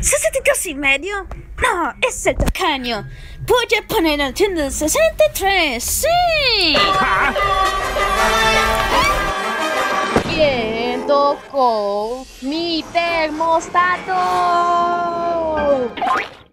¿60 casi medio? No, es el tacaño. Voy a poner el tren del 63, ¡sí! ¿Quién tocó mi termostato?